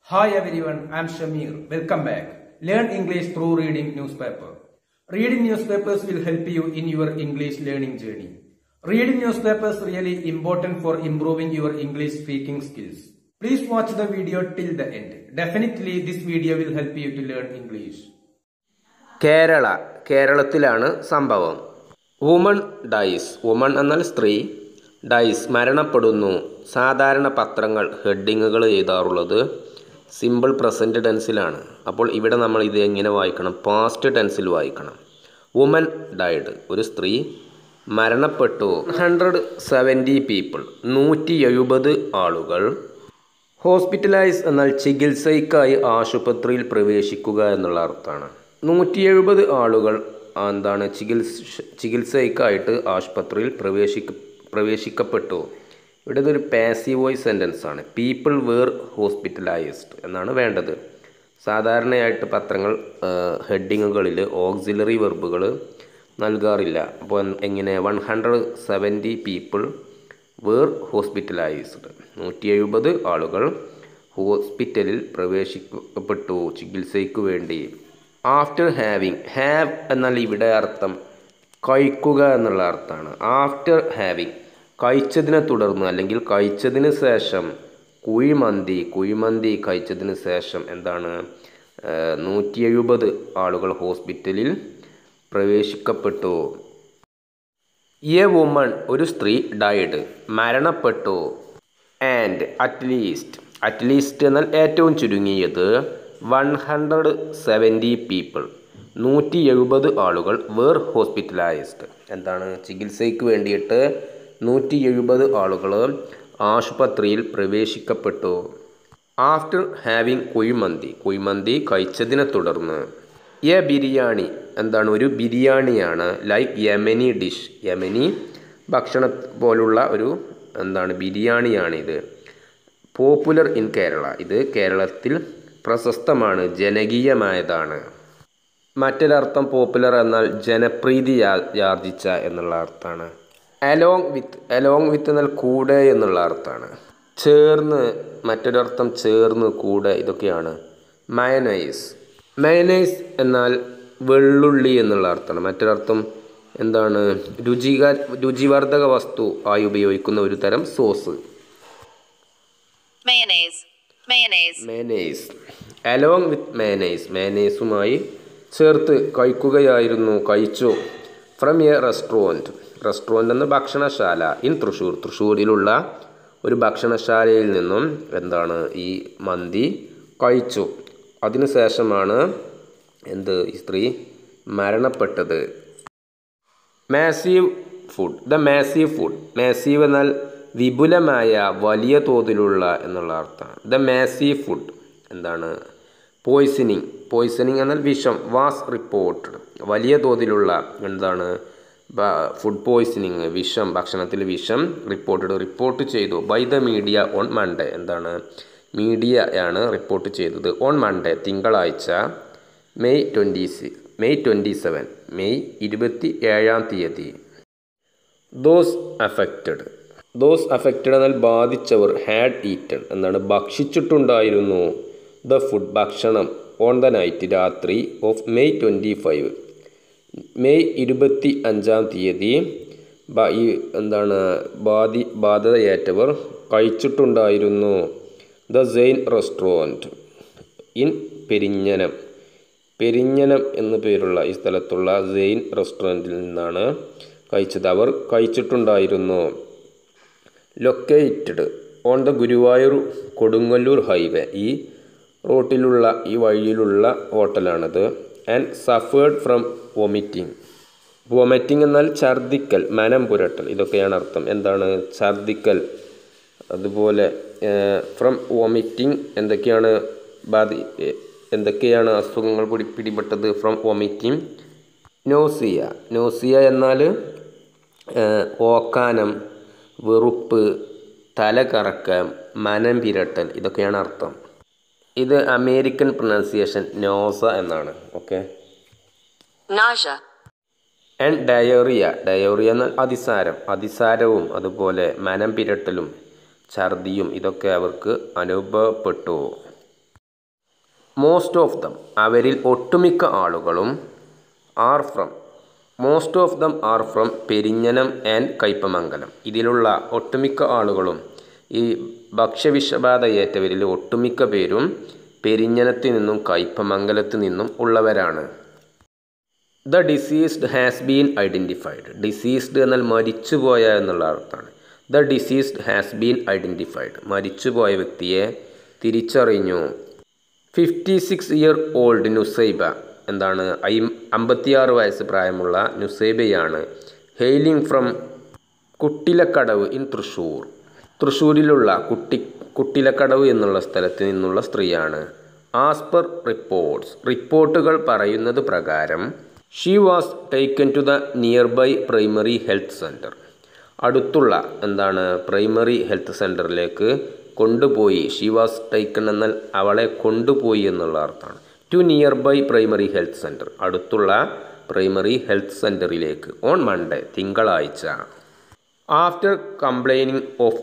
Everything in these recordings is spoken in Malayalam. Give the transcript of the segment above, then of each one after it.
Hi everyone, I am Shamir. Welcome back. Learn English through reading newspaper. Reading newspapers will help you in your English learning journey. Reading newspapers really important for improving your English speaking skills. Please watch the video till the end. Definitely this video will help you to learn English. കേരളത്തിലാണ് സംഭവം. Woman dyes. വുമൺ എന്നാൽ സ്ത്രീ. ഡൈസ് മരണപ്പെടുന്നു. സാധാരണ പത്രങ്ങൾ ഹെഡിങ്ങുകൾ എഴുതാറുള്ളത് സിമ്പിൾ പ്രസൻറ്റ് ടെൻസിലാണ്. അപ്പോൾ ഇവിടെ നമ്മൾ ഇത് എങ്ങനെ വായിക്കണം? പാസ്റ്റ് ടെൻസിൽ വായിക്കണം. വുമൻ ഡൈഡ്, ഒരു സ്ത്രീ മരണപ്പെട്ടു. 170 പീപ്പിൾ, 170 ആളുകൾ. ഹോസ്പിറ്റലൈസ് എന്നാൽ ചികിത്സയ്ക്കായി ആശുപത്രിയിൽ പ്രവേശിക്കുക എന്നുള്ള അർത്ഥമാണ്. 170 ആളുകൾ എന്താണ് ചികിത്സയ്ക്കായിട്ട് ആശുപത്രിയിൽ പ്രവേശിക്കപ്പെട്ടു. ഇവിടെ ഇതൊരു പാസീവ് വോയിസ് സെൻറ്റൻസ് ആണ്. പീപ്പിൾ വേർ ഹോസ്പിറ്റലൈസ്ഡ് എന്നാണ് വേണ്ടത്. സാധാരണയായിട്ട് പത്രങ്ങൾ ഹെഡിങ്ങുകളിൽ ഓക്സിലറി വെർബുകൾ നൽകാറില്ല. അപ്പോൾ എങ്ങനെ 170 പീപ്പിൾ വേർ ഹോസ്പിറ്റലൈസ്ഡ്, 170 ആളുകൾ ഹോസ്പിറ്റലിൽ പ്രവേശിക്കപ്പെട്ടു ചികിത്സയ്ക്ക് വേണ്ടി. ആഫ്റ്റർ ഹാവിങ്, ഹാവ് എന്നാൽ ഇവിടെ അർത്ഥം കഴിക്കുക എന്നുള്ള അർത്ഥമാണ്. ആഫ്റ്റർ ഹാവിങ് കഴിച്ചതിനെ തുടർന്ന് അല്ലെങ്കിൽ കഴിച്ചതിന് ശേഷം. കുഴിമന്തി കഴിച്ചതിന് ശേഷം എന്താണ് 170 ആളുകൾ ഹോസ്പിറ്റലിൽ പ്രവേശിക്കപ്പെട്ടു. എ വുമൺ, ഒരു സ്ത്രീ ഡൈഡ് മരണപ്പെട്ടു. ആൻഡ് അറ്റ്ലീസ്റ്റ് എന്നാൽ ഏറ്റവും ചുരുങ്ങിയത് 170 പീപ്പിൾ 170 ആളുകൾ വേർ ഹോസ്പിറ്റലൈസ്ഡ് എന്താണ് ചികിത്സയ്ക്ക് വേണ്ടിയിട്ട് 170 ആളുകൾ ആശുപത്രിയിൽ പ്രവേശിക്കപ്പെട്ടു. ആഫ്റ്റർ ഹാവിങ് കുഴിമന്തി കഴിച്ചതിനെ തുടർന്ന്. എ ബിരിയാണി എന്താണ് ഒരു ബിരിയാണിയാണ്. ലൈക്ക് യമനി ഡിഷ്, യമനി ഭക്ഷണം പോലുള്ള ഒരു എന്താണ് ബിരിയാണിയാണിത്. പോപ്പുലർ ഇൻ കേരള, ഇത് കേരളത്തിൽ പ്രശസ്തമാണ്, ജനകീയമായതാണ്. മറ്റൊരർത്ഥം പോപ്പുലർ എന്നാൽ ജനപ്രീതി യാർജിച്ച എന്നുള്ള അർത്ഥമാണ്. അലോങ് വിത്ത് എന്നാൽ കൂടെ എന്നുള്ള അർത്ഥമാണ്. ചേർന്ന്, മറ്റൊരർത്ഥം ചേർന്ന്, കൂടെ, ഇതൊക്കെയാണ്. മയനൈസ് എന്നാൽ വെള്ളുള്ളി എന്നുള്ള അർത്ഥമാണ്. മറ്റൊരർത്ഥം എന്താണ് രുചിവർദ്ധക വസ്തു ആയി ഉപയോഗിക്കുന്ന ഒരു തരം സോസ്. മയനൈസ് അലോങ് വിത്ത് മയനൈസുമായി ചേർത്ത് കഴിക്കുകയായിരുന്നു, കഴിച്ചു. ഫ്രം എ റെസ്റ്റോറൻറ്റ് എന്ന ഭക്ഷണശാല. ഇൻ തൃശ്ശൂരിലുള്ള ഒരു ഭക്ഷണശാലയിൽ നിന്നും എന്താണ് ഈ മന്തി കഴിച്ചു. അതിനുശേഷമാണ് ഈ സ്ത്രീ മരണപ്പെട്ടത്. മാസീവ് എന്നാൽ വിപുലമായ, വലിയ തോതിലുള്ള എന്നുള്ള അർത്ഥമാണ്. ദ മാസീവ് ഫുഡ് എന്താണ് പോയ്സണിങ് എന്നാൽ വിഷം. വാസ് റിപ്പോർട്ടഡ്, വലിയ തോതിലുള്ള എന്താണ് ഫുഡ് പോയ്സണിങ്, വിഷം, ഭക്ഷണത്തിൽ വിഷം. റിപ്പോർട്ട് ചെയ്തു. By the media on Monday, എന്താണ് മീഡിയയാണ് റിപ്പോർട്ട് ചെയ്തത്. ഓൺ മൺഡേ, തിങ്കളാഴ്ച. മെയ് 27 മെയ് 27-ാം തീയതി. ദോസ് അഫക്റ്റഡ് എന്നാൽ ബാധിച്ചവർ. ഹാഡ് ഈറ്റൺ എന്താണ് ഭക്ഷിച്ചിട്ടുണ്ടായിരുന്നു. ദ ഫുഡ് ഭക്ഷണം. ഓൺ ദ നൈറ്റ് രാത്രി. ഓഫ് മെയ് 25 മെയ് 25-ാം തീയതി. എന്താണ് ബാധയേറ്റവർ കഴിച്ചിട്ടുണ്ടായിരുന്നു. The Zain restaurant in Perinjanam എന്നു പേരുള്ള ഈ സ്ഥലത്തുള്ള സെയിൻ റെസ്റ്റോറൻറ്റിൽ നിന്നാണ് കഴിച്ചത്. അവർ കഴിച്ചിട്ടുണ്ടായിരുന്നു. Located on the Guruvayur Kodungallur highway, ഈ റോട്ടിലുള്ള ഈ വഴിയിലുള്ള ഹോട്ടലാണത്. ആൻഡ് സഫേർഡ് ഫ്രം വൊമിറ്റിംഗ് എന്നാൽ ഛർദിക്കൽ, മനം പുരട്ടൽ, ഇതൊക്കെയാണ് അർത്ഥം. എന്താണ് ഛർദിക്കൽ. അതുപോലെ ഫ്രം വൊമിറ്റിംഗ് എന്തൊക്കെയാണ് അസുഖങ്ങൾ പിടിപെട്ടത്? From vomiting. നോസിയ എന്നാൽ ഓക്കാനം, വെറുപ്പ്, തലകറക്കം, മനം പിരട്ടൽ, ഇതൊക്കെയാണ് അർത്ഥം. ഇത് അമേരിക്കൻ പ്രൊനൗൺസിയേഷൻ നോസ എന്നാണ്. ഓക്കെ. ആൻഡ് ഡയോറിയ എന്നാൽ അതിസാരവും അതുപോലെ മനം പിരട്ടലും ഛർദിയും ഇതൊക്കെ അവർക്ക് അനുഭവപ്പെട്ടു. മോസ്റ്റ് ഓഫ് ദം അവരിൽ ഒട്ടുമിക്ക ആളുകളും most of them are from Perinjanam and Kaipamangalam. ഇതിലുള്ള ഒട്ടുമിക്ക ആളുകളും ഈ ഭക്ഷ്യവിഷബാധ ഏറ്റവരിൽ ഒട്ടുമിക്ക പേരും പെരിഞ്ഞനത്ത് നിന്നും കയ്പമംഗലത്ത് നിന്നും ഉള്ളവരാണ്. The deceased has been identified. Deceased എന്നാൽ മരിച്ചുപോയ എന്നുള്ള അർത്ഥമാണ്. The deceased has been identified. മരിച്ചുപോയ വ്യക്തിയെ തിരിച്ചറിഞ്ഞു. 56 ഇയർ ഓൾഡ് നുസൈബ എന്താണ് 56 വയസ്സ് പ്രായമുള്ള നുസൈബയാണ്. Hailing from Kuttilakkadavu in Thrissur. തൃശ്ശൂരിലുള്ള കുട്ടിലക്കടവ് എന്നുള്ള സ്ഥലത്ത് നിന്നുള്ള സ്ത്രീയാണ്. ആസ് പെർ റിപ്പോർട്ടുകൾ പറയുന്നത് പ്രകാരം she was taken to the nearby primary health centre. അടുത്തുള്ള പ്രൈമറി ഹെൽത്ത് സെൻറ്ററിലേക്ക് കൊണ്ടുപോയി. ഷീ വാസ് ടേക്കൺ എന്നാൽ അവളെ കൊണ്ടുപോയി എന്നുള്ള അർത്ഥമാണ്. To nearby primary health centre, അടുത്തുള്ള പ്രൈമറി ഹെൽത്ത് സെൻറ്ററിലേക്ക്. ഓൺ മൺഡേ തിങ്കളാഴ്ച. ആഫ്റ്റർ കംപ്ലൈനിങ് ഓഫ്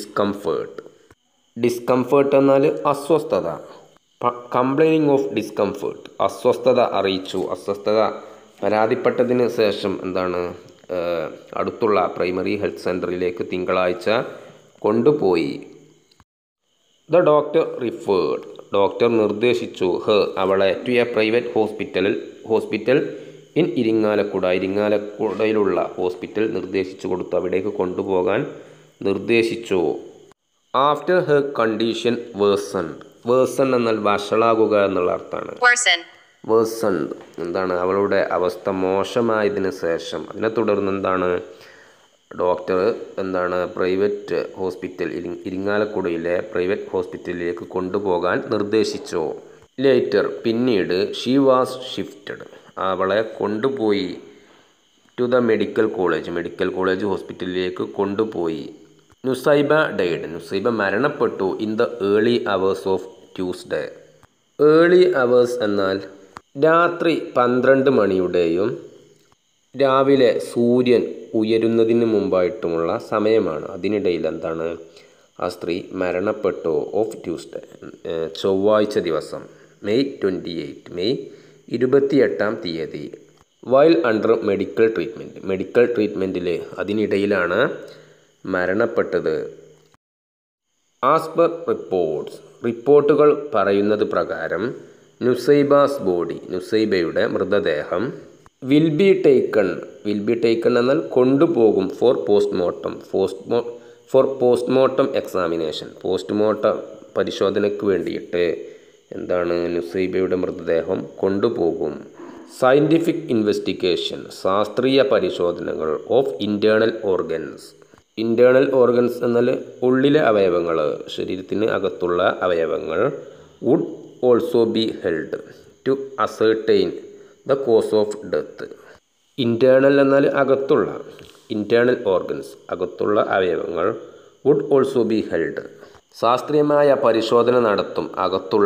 ഡിസ്കംഫേർട്ട് എന്നാൽ അസ്വസ്ഥത. കംപ്ലൈനിങ് ഓഫ് ഡിസ്കംഫേർട്ട് അസ്വസ്ഥത അറിയിച്ചു. അസ്വസ്ഥത പരാതിപ്പെട്ടതിന് ശേഷം അടുത്തുള്ള പ്രൈമറി ഹെൽത്ത് സെൻറ്ററിലേക്ക് തിങ്കളാഴ്ച കൊണ്ടുപോയി. The doctor referred. ഡോക്ടർ നിർദ്ദേശിച്ചു അവളെ to a private hospital in ഇരിങ്ങാലക്കുടയിലുള്ള ഹോസ്പിറ്റൽ നിർദ്ദേശിച്ചു കൊടുത്തു. അവിടേക്ക് കൊണ്ടുപോകാൻ നിർദ്ദേശിച്ചു. ആഫ്റ്റർ ഹെർ കണ്ടീഷൻ വേഴ്സൺ എന്നാൽ വഷളാകുക എന്നുള്ള അർത്ഥമാണ്. വേഴ്സൺ അവളുടെ അവസ്ഥ മോശമായതിനു ശേഷം അതിനെ തുടർന്ന് ഡോക്ടർ പ്രൈവറ്റ് ഹോസ്പിറ്റൽ ഇരിങ്ങാലക്കുടയിലെ പ്രൈവറ്റ് ഹോസ്പിറ്റലിലേക്ക് കൊണ്ടുപോകാൻ നിർദ്ദേശിച്ചു. ലേറ്റർ പിന്നീട് ഷീ വാസ് ഷിഫ്റ്റഡ്. അവളെ കൊണ്ടുപോയി ടു ദ മെഡിക്കൽ കോളേജ് ഹോസ്പിറ്റലിലേക്ക് കൊണ്ടുപോയി. നുസൈബ ഡൈഡ്. നുസൈബ മരണപ്പെട്ടു in the early hours of Tuesday. Early hours എന്നാൽ രാത്രി 12 മണിയുടെയും രാവിലെ സൂര്യൻ ഉയരുന്നതിന് മുമ്പായിട്ടുമുള്ള സമയമാണ്. അതിനിടയിൽ ആ സ്ത്രീ മരണപ്പെട്ടു. ഓഫ് ട്യൂസ്ഡേ ചൊവ്വാഴ്ച ദിവസം മെയ് 28-ാം തീയതി. വൈൽ അണ്ടർ മെഡിക്കൽ ട്രീറ്റ്മെൻറ്റിൽ അതിനിടയിലാണ് മരണപ്പെട്ടത്. ആസ് പെർ റിപ്പോർട്ടുകൾ പറയുന്നത് പ്രകാരം നുസൈബയുടെ മൃതദേഹം വിൽ ബി ടേക്കൺ എന്നാൽ കൊണ്ടുപോകും ഫോർ പോസ്റ്റ്മോർട്ടം എക്സാമിനേഷൻ. പോസ്റ്റ്മോർട്ടം പരിശോധനയ്ക്ക് വേണ്ടിയിട്ട് നുസൈബയുടെ മൃതദേഹം കൊണ്ടുപോകും. സയൻറ്റിഫിക് ഇൻവെസ്റ്റിഗേഷൻ ശാസ്ത്രീയ പരിശോധനകൾ ഓഫ് ഇൻറ്റേർണൽ ഓർഗൻസ് എന്നാൽ ഉള്ളിലെ അവയവങ്ങൾ, ശരീരത്തിന് അകത്തുള്ള അവയവങ്ങൾ. Would also be held to ascertain the cause of death. Internal എന്നാൽ അകത്തുള്ള, ഇൻറ്റേർണൽ ഓർഗൻസ് അകത്തുള്ള അവയവങ്ങൾ. വുഡ് ഓൾസോ ബി ഹെൽഡ് ശാസ്ത്രീയമായ പരിശോധന നടത്തും. അകത്തുള്ള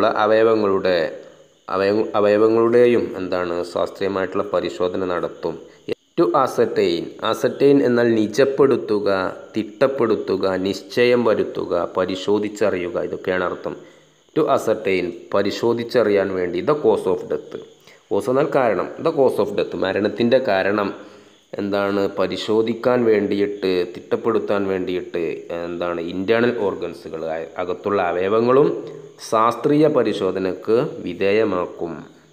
അവയവങ്ങളുടെയും ശാസ്ത്രീയമായിട്ടുള്ള പരിശോധന നടത്തും. ടു അസർട്ടൈൻ എന്നാൽ നിജപ്പെടുത്തുക, തിട്ടപ്പെടുത്തുക, നിശ്ചയം വരുത്തുക, പരിശോധിച്ചറിയുക, ഇതൊക്കെയാണ് അർത്ഥം. ടു അസർട്ടൈൻ പരിശോധിച്ചറിയാൻ വേണ്ടി. The cause of death. Cause എന്നാൽ കാരണം. ദ കോസ് ഓഫ് ഡെത്ത് മരണത്തിൻ്റെ കാരണം പരിശോധിക്കാൻ വേണ്ടിയിട്ട്, തിട്ടപ്പെടുത്താൻ വേണ്ടിയിട്ട് ഇൻറ്റേർണൽ ഓർഗൻസുകൾ അകത്തുള്ള അവയവങ്ങളും ശാസ്ത്രീയ പരിശോധനയ്ക്ക് വിധേയമാക്കും.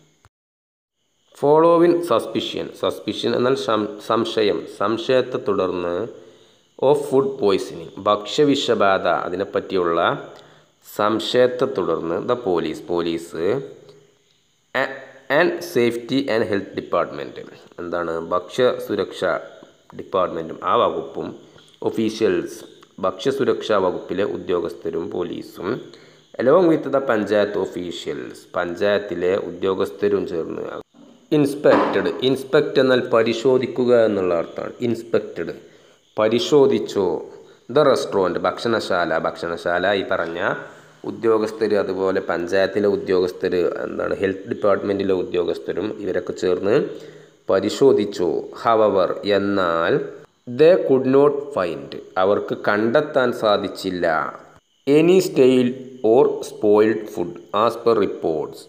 ഫോളോവിൻ സസ്പിഷൻ എന്നാൽ സംശയത്തെ തുടർന്ന് ഓഫ് ഫുഡ് പോയ്സണിങ് ഭക്ഷ്യവിഷബാധ അതിനെപ്പറ്റിയുള്ള സംശയത്തെ തുടർന്ന് the police and safety and health department ഭക്ഷ്യസുരക്ഷാ ഡിപ്പാർട്ട്മെൻറ്റും ആ വകുപ്പും ഒഫീഷ്യൽസ് ഭക്ഷ്യസുരക്ഷാ വകുപ്പിലെ ഉദ്യോഗസ്ഥരും പോലീസും along with the panchayat officials പഞ്ചായത്തിലെ ഉദ്യോഗസ്ഥരും ചേർന്ന്. ഇൻസ്പെക്ട് എന്നാൽ പരിശോധിക്കുക എന്നുള്ള അർത്ഥമാണ്. ഇൻസ്പെക്റ്റഡ് പരിശോധിച്ചു. ദ റെസ്റ്റോറൻറ്റ് ഭക്ഷണശാല ഈ പറഞ്ഞ ഉദ്യോഗസ്ഥർ, അതുപോലെ പഞ്ചായത്തിലെ ഉദ്യോഗസ്ഥർ, ഹെൽത്ത് ഡിപ്പാർട്ട്മെൻറ്റിലെ ഉദ്യോഗസ്ഥരും ഇവരൊക്കെ ചേർന്ന് പരിശോധിച്ചു. ഹവവർ എന്നാൽ ദേ കുഡ് നോട്ട് ഫൈൻഡ് അവർക്ക് കണ്ടെത്താൻ സാധിച്ചില്ല. Any stale or spoiled food as per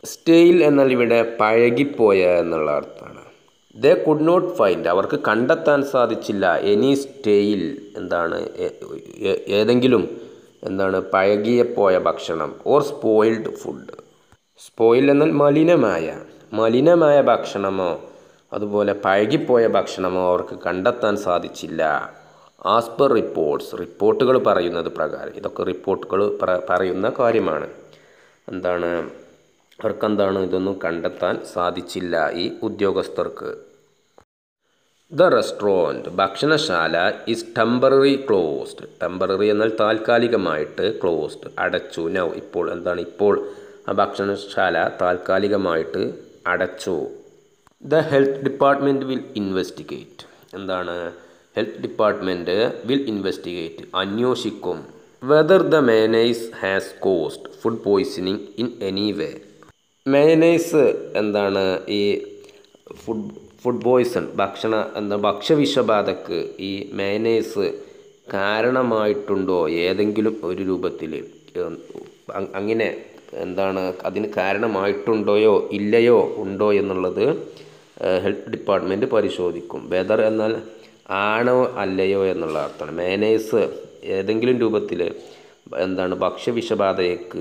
stale എന്നാൽ ഇവിടെ പഴകിപ്പോയ എന്നുള്ള അർത്ഥമാണ്. ദേ കുഡ് നോട്ട് ഫൈൻഡ്, അവർക്ക് കണ്ടെത്താൻ സാധിച്ചില്ല, എനി സ്റ്റെയിൽ എന്താണ് ഏതെങ്കിലും എന്താണ് പഴകിയപ്പോയ ഭക്ഷണം, ഓർ സ്പോയിൽഡ് ഫുഡ്. സ്പോയിൽ എന്നാൽ മലിനമായ ഭക്ഷണമോ അതുപോലെ പഴകിപ്പോയ ഭക്ഷണമോ അവർക്ക് കണ്ടെത്താൻ സാധിച്ചില്ല. ആസ് പെർ റിപ്പോർട്ടുകൾ പറയുന്നത് പ്രകാരം, ഇതൊക്കെ റിപ്പോർട്ടുകൾ പറയുന്ന കാര്യമാണ്. എന്താണ് അവർക്കെന്താണ് ഇതൊന്നും കണ്ടെത്താൻ സാധിച്ചില്ല ഈ ഉദ്യോഗസ്ഥർക്ക്. ദ റെസ്റ്റോറൻറ്റ് ഭക്ഷണശാല ഈസ് ടെമ്പററി ക്ലോസ്ഡ്. ടെമ്പററി എന്നാൽ താൽക്കാലികമായിട്ട്, ക്ലോസ്ഡ് അടച്ചു. നൗ ഇപ്പോൾ ഇപ്പോൾ ആ ഭക്ഷണശാല താൽക്കാലികമായിട്ട് അടച്ചു. The health department will investigate. Health department will investigate അന്വേഷിക്കും. Whether the mayonnaise has caused food poisoning in any way. Mayonnaise ഈ ഫുഡ് പോയ്സൺ ഭക്ഷ്യവിഷബാധക്ക് ഈ മേനൈസ് കാരണമായിട്ടുണ്ടോ ഏതെങ്കിലും ഒരു രൂപത്തിൽ, അങ്ങനെ അതിന് കാരണമായിട്ടുണ്ടോയോ ഇല്ലയോ ഉണ്ടോ എന്നുള്ളത് ഹെൽത്ത് ഡിപ്പാർട്ട്മെൻറ്റ് പരിശോധിക്കും. വെദർ എന്നാൽ ആണോ അല്ലയോ എന്നുള്ള അർത്ഥമാണ്. മേനൈസ് ഏതെങ്കിലും രൂപത്തിൽ ഭക്ഷ്യവിഷബാധയ്ക്ക്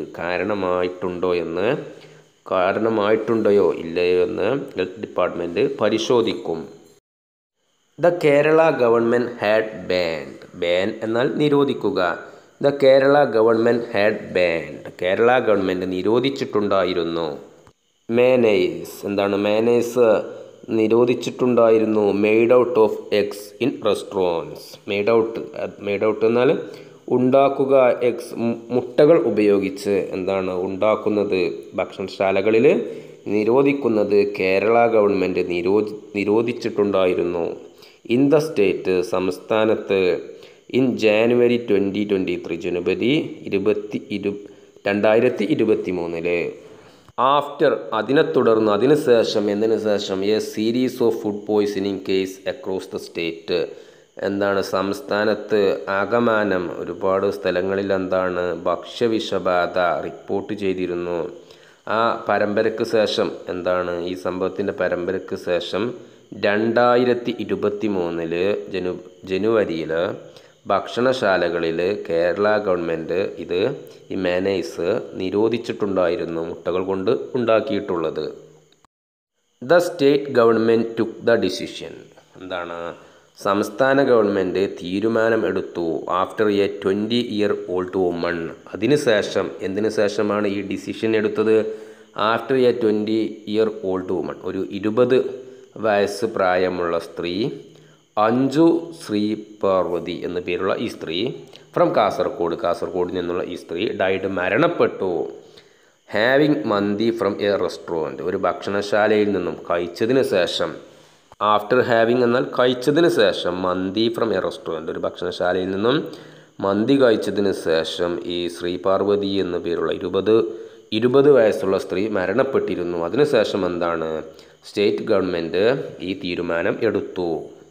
കാരണമായിട്ടുണ്ടോയോ ഇല്ലയോ എന്ന് ഹെൽത്ത് ഡിപ്പാർട്ട്മെൻറ്റ് പരിശോധിക്കും. The Kerala government had ban എന്നാൽ നിരോധിക്കുക. The Kerala government had banned, Kerala government നിരോധിച്ചിട്ടുണ്ടായിരുന്നു. മേനൈസ് നിരോധിച്ചിട്ടുണ്ടായിരുന്നു. Made out of eggs in restaurants. Made out എന്നാൽ ഉണ്ടാക്കുക, എഗ്സ് മുട്ടകൾ ഉപയോഗിച്ച് ഉണ്ടാക്കുന്നത് ഭക്ഷണശാലകളിൽ നിരോധിക്കുന്നത് കേരള ഗവൺമെൻറ് നിരോധിച്ചിട്ടുണ്ടായിരുന്നു. ഇൻ ദ സ്റ്റേറ്റ് സംസ്ഥാനത്ത് ഇൻ ജാനുവരി 2023 ജനുവരി 2023 ആഫ്റ്റർ അതിനെ തുടർന്ന് എന്തിനു ശേഷം a series of food poisoning case across the state സംസ്ഥാനത്ത് ആകമാനം ഒരുപാട് സ്ഥലങ്ങളിൽ ഭക്ഷ്യവിഷബാധ റിപ്പോർട്ട് ചെയ്തിരുന്നു. ആ പരമ്പരയ്ക്ക് ശേഷം ഈ സംഭവത്തിൻ്റെ പരമ്പരയ്ക്ക് ശേഷം 2023 ജനുവരിയിൽ ഭക്ഷണശാലകളിൽ കേരള ഗവൺമെൻറ് ഈ മേനൈസ് നിരോധിച്ചിട്ടുണ്ടായിരുന്നു, മുട്ടകൾ കൊണ്ട് ഉണ്ടാക്കിയിട്ടുള്ളത്. The state government took the decision. സംസ്ഥാന ഗവൺമെൻറ് തീരുമാനം എടുത്തു. After a 20-year-old woman. എന്തിനു ശേഷമാണ് ഈ ഡിസിഷൻ എടുത്തത്? ആഫ്റ്റർ എ 20-year-old woman, ഒരു 20 വയസ്സ് പ്രായമുള്ള സ്ത്രീ, അഞ്ജു ശ്രീ പാർവതി എന്നു പേരുള്ള ഈ സ്ത്രീ, ഫ്രം കാസർഗോഡ് നിന്നുള്ള ഈ സ്ത്രീ ഡൈഡ് മരണപ്പെട്ടു. ഹാവിങ് മന്തി ഫ്രം എ റെസ്റ്റോറൻറ്റ്, ഒരു ഭക്ഷണശാലയിൽ നിന്നും കഴിച്ചതിന് ശേഷം. ആഫ്റ്റർ ഹാവിങ് എന്നാൽ കഴിച്ചതിന് ശേഷം, മന്തി ഫ്രം എ റെസ്റ്റോറൻറ്റ്, ഒരു ഭക്ഷണശാലയിൽ നിന്നും മന്തി കഴിച്ചതിന് ശേഷം ഈ ശ്രീ പാർവതി എന്നു പേരുള്ള 20 വയസ്സുള്ള സ്ത്രീ മരണപ്പെട്ടിരുന്നു. അതിനുശേഷം സ്റ്റേറ്റ് ഗവൺമെൻറ് ഈ തീരുമാനം എടുത്തു.